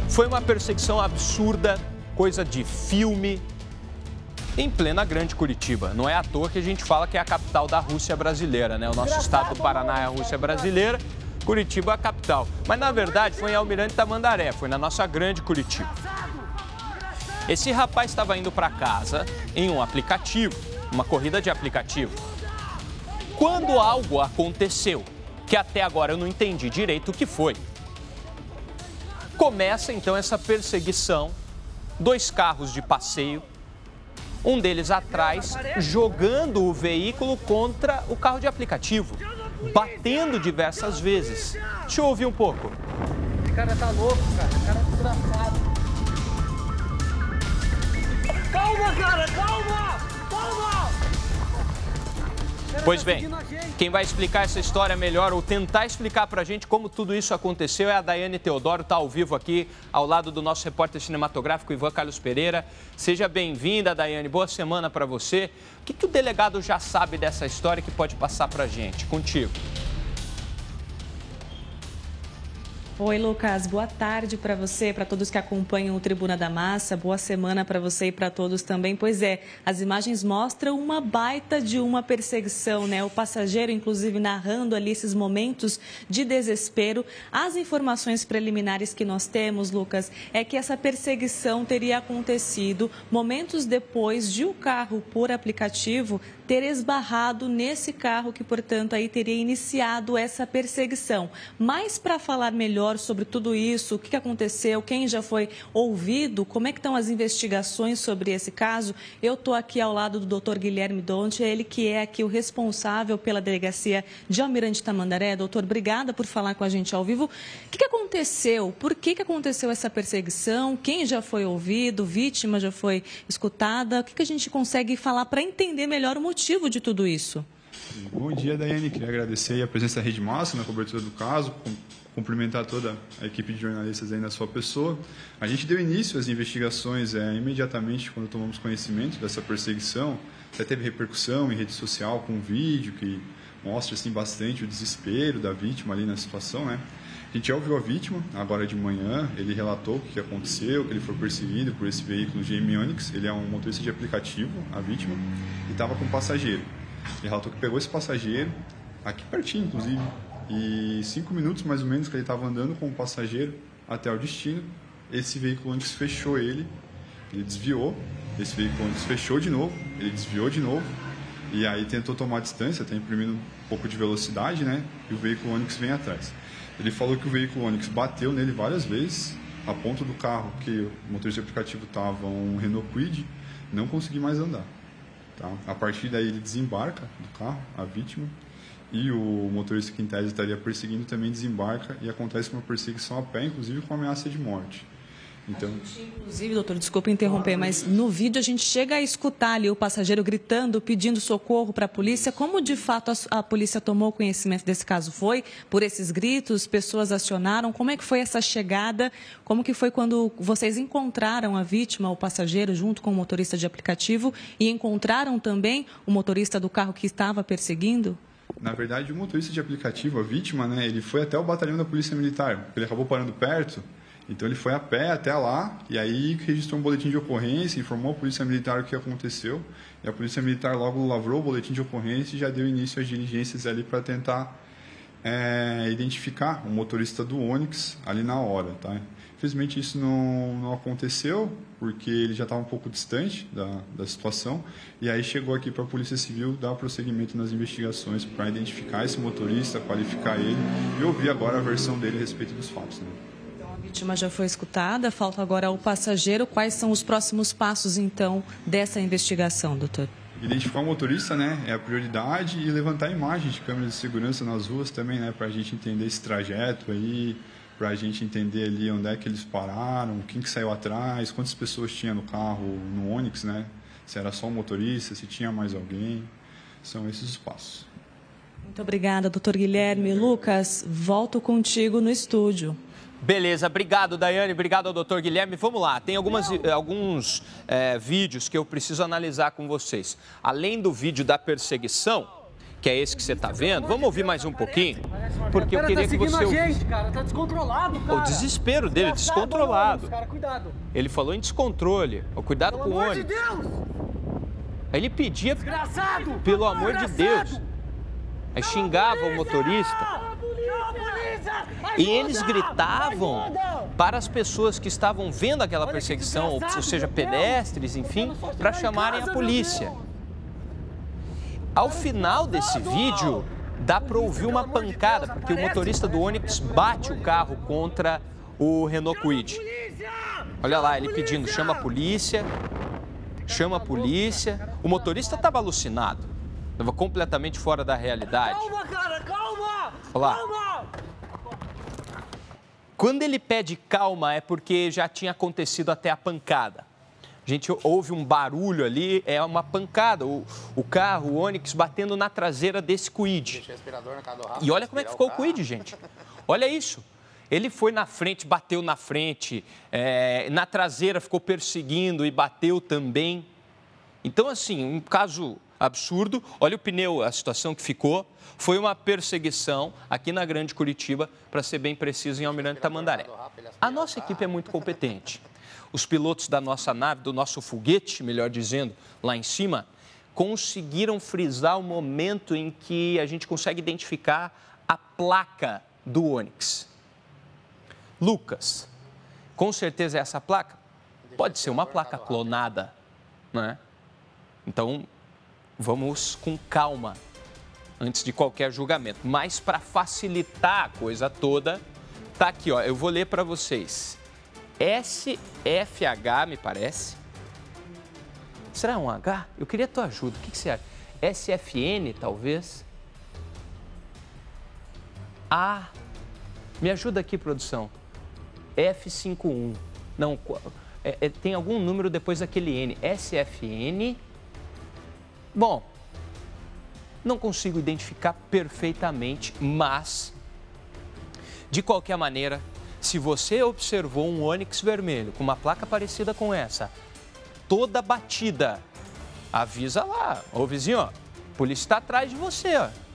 Foi uma perseguição absurda, coisa de filme, em plena grande Curitiba. Não é à toa que a gente fala que é a capital da Rússia brasileira, né? O nosso estado do Paraná é a Rússia brasileira, Curitiba é a capital. Mas, na verdade, foi em Almirante Tamandaré, foi na nossa grande Curitiba. Esse rapaz estava indo para casa em um aplicativo, uma corrida de aplicativo. Quando algo aconteceu, que até agora eu não entendi direito o que foi, começa então essa perseguição, 2 carros de passeio, um deles atrás, jogando o veículo contra o carro de aplicativo, batendo diversas vezes. Deixa eu ouvir um pouco. Esse cara tá louco, cara. O cara é desgraçado. Calma, cara, calma! Calma! Pois bem, quem vai explicar essa história melhor ou tentar explicar pra gente como tudo isso aconteceu é a Daiane Teodoro, está ao vivo aqui ao lado do nosso repórter cinematográfico Ivan Carlos Pereira. Seja bem-vinda, Daiane, boa semana para você. O que o delegado já sabe dessa história que pode passar pra gente? Contigo. Oi, Lucas. Boa tarde para você, para todos que acompanham o Tribuna da Massa. Boa semana para você e para todos também. Pois é, as imagens mostram uma baita de uma perseguição, né? O passageiro, inclusive, narrando ali esses momentos de desespero. As informações preliminares que nós temos, Lucas, é que essa perseguição teria acontecido momentos depois de o carro por aplicativo ter esbarrado nesse carro que, portanto, aí teria iniciado essa perseguição. Mas para falar melhor sobre tudo isso, o que aconteceu, quem já foi ouvido, como é que estão as investigações sobre esse caso, eu estou aqui ao lado do doutor Guilherme Donti, ele que é aqui o responsável pela delegacia de Almirante Tamandaré. Doutor, obrigada por falar com a gente ao vivo. O que aconteceu? Por que aconteceu essa perseguição? Quem já foi ouvido? Vítima já foi escutada? O que a gente consegue falar para entender melhor o motivo de tudo isso? Bom dia, Daiane. Queria agradecer a presença da Rede Massa na cobertura do caso, cumprimentar toda a equipe de jornalistas aí na sua pessoa. A gente deu início às investigações imediatamente quando tomamos conhecimento dessa perseguição. Até teve repercussão em rede social com um vídeo que mostra assim, bastante o desespero da vítima ali na situação, né? A gente já ouviu a vítima, agora de manhã, ele relatou o que aconteceu, que ele foi perseguido por esse veículo GM Onix. Ele é um motorista de aplicativo, a vítima, e estava com um passageiro. Ele relatou que pegou esse passageiro, aqui pertinho inclusive, e 5 minutos mais ou menos que ele estava andando com o passageiro até o destino, esse veículo Onix fechou ele desviou, esse veículo Onix fechou de novo, ele desviou de novo, e aí tentou tomar distância, está imprimindo um pouco de velocidade, né? E o veículo Onix vem atrás. Ele falou que o veículo Onix bateu nele várias vezes, a ponto do carro que o motorista de aplicativo estava, um Renault Kwid, não conseguir mais andar. Tá? A partir daí ele desembarca do carro, a vítima, e o motorista que em tese estaria perseguindo também desembarca e acontece uma perseguição a pé, inclusive com ameaça de morte. Então, inclusive, doutor, desculpa interromper, mas no vídeo a gente chega a escutar ali o passageiro gritando, pedindo socorro para a polícia. Como de fato a polícia tomou conhecimento desse caso? Foi por esses gritos? Pessoas acionaram? Como é que foi essa chegada? Como que foi quando vocês encontraram a vítima, o passageiro, junto com o motorista de aplicativo e encontraram também o motorista do carro que estava perseguindo? Na verdade, o motorista de aplicativo, a vítima, né, ele foi até o batalhão da Polícia Militar. Ele acabou parando perto. Então ele foi a pé até lá e aí registrou um boletim de ocorrência, informou a Polícia Militar o que aconteceu. E a Polícia Militar logo lavrou o boletim de ocorrência e já deu início às diligências ali para tentar identificar o motorista do Onix ali na hora, tá? Infelizmente isso não aconteceu, porque ele já estava um pouco distante da situação. E aí chegou aqui para a Polícia Civil dar prosseguimento nas investigações para identificar esse motorista, qualificar ele e ouvir agora a versão dele a respeito dos fatos, né? A vítima já foi escutada, falta agora o passageiro. Quais são os próximos passos, então, dessa investigação, doutor? Identificar o motorista, né, é a prioridade, e levantar imagens de câmeras de segurança nas ruas também, né, para a gente entender esse trajeto aí, para a gente entender ali onde é que eles pararam, quem que saiu atrás, quantas pessoas tinha no carro, no Onix, né, se era só o motorista, se tinha mais alguém. São esses os passos. Muito obrigada, doutor Guilherme. Lucas, volto contigo no estúdio. Beleza, obrigado, Daiane, obrigado ao doutor Guilherme. Vamos lá, tem alguns vídeos que eu preciso analisar com vocês. Além do vídeo da perseguição, que é esse que você está vendo. Vamos ouvir mais um pouquinho? Porque eu queria que você ouvisse. ouvisse. Cara, tá descontrolado, cara. O desespero dele, descontrolado. Cara, cuidado. Ele falou em descontrole. Cuidado com o ônibus. Pelo amor de Deus! Aí ele pedia, Desgraçado! pelo amor de Desgraçado! Deus. Aí xingava o motorista. E eles gritavam para as pessoas que estavam vendo aquela perseguição, ou seja, pedestres, enfim, para chamarem a polícia. Ao final desse vídeo, dá para ouvir uma pancada, porque o motorista do Onix bate o carro contra o Renault Kwid. Olha lá, ele pedindo, chama a polícia, chama a polícia. O motorista estava alucinado, estava completamente fora da realidade. Calma, cara, calma! Olha lá. Calma! Quando ele pede calma é porque já tinha acontecido até a pancada. A gente ouve um barulho ali, é uma pancada. O carro, o Onix, batendo na traseira desse Kwid. E olha como é que ficou o Kwid, gente. Olha isso. Ele foi na frente, bateu na frente, na traseira ficou perseguindo e bateu também. Então, assim, um caso absurdo. Olha o pneu, a situação que ficou. Foi uma perseguição aqui na Grande Curitiba, para ser bem preciso, em Almirante Tamandaré. A nossa equipe é muito competente. Os pilotos da nossa nave, do nosso foguete, melhor dizendo, lá em cima, conseguiram frisar o momento em que a gente consegue identificar a placa do Onix. Lucas, com certeza é essa placa? Pode ser uma placa clonada, não é? Então, vamos com calma antes de qualquer julgamento. Mas para facilitar a coisa toda, tá aqui, ó, eu vou ler para vocês. SFH, me parece. Será um H? Eu queria a tua ajuda. O que você acha? SFN, talvez? Ah, me ajuda aqui, produção. F51. Não, tem algum número depois daquele N. SFN. Bom, não consigo identificar perfeitamente, mas, de qualquer maneira, se você observou um Onix vermelho com uma placa parecida com essa, toda batida, avisa lá. Ô, vizinho, ó, a polícia está atrás de você, ó.